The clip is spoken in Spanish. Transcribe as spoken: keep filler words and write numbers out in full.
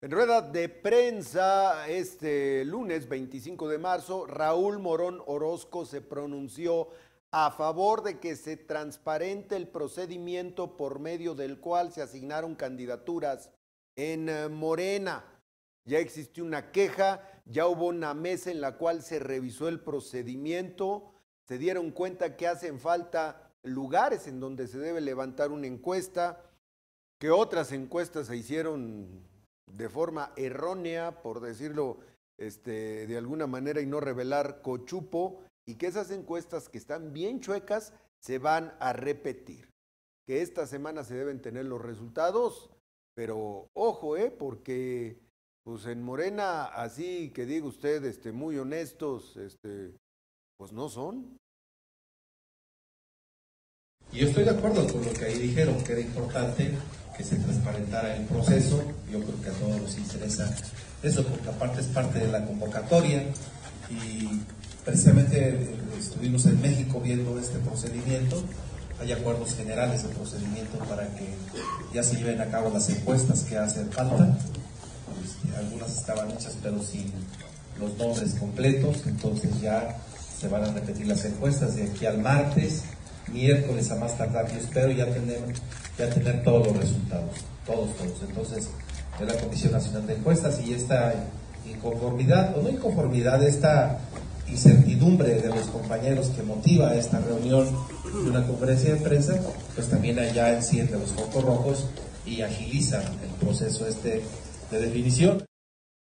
En rueda de prensa este lunes veinticinco de marzo, Raúl Morón Orozco se pronunció a favor de que se transparente el procedimiento por medio del cual se asignaron candidaturas en Morena. Ya existió una queja, ya hubo una mesa en la cual se revisó el procedimiento, se dieron cuenta que hacen falta lugares en donde se debe levantar una encuesta, que otras encuestas se hicieron de forma errónea, por decirlo este, de alguna manera y no revelar cochupo, y que esas encuestas que están bien chuecas se van a repetir. Que esta semana se deben tener los resultados, pero ojo, eh, porque pues en Morena, así que diga usted, este, muy honestos, este, pues no son. Y yo estoy de acuerdo con lo que ahí dijeron, que era importante que se transparentara el proceso. Yo creo que a todos nos interesa eso, porque aparte es parte de la convocatoria y precisamente estuvimos en México viendo este procedimiento. Hay acuerdos generales de procedimiento para que ya se lleven a cabo las encuestas que hacen falta. Este, algunas estaban hechas pero sin los nombres completos, entonces ya se van a repetir las encuestas de aquí al martes, miércoles a más tardar. Yo espero ya tener, ya tener todos los resultados, todos, todos. Entonces, de la Comisión Nacional de Encuestas, y esta inconformidad, o no inconformidad, esta incertidumbre de los compañeros que motiva esta reunión de una conferencia de prensa, pues también allá enciende los focos rojos y agiliza el proceso este de definición.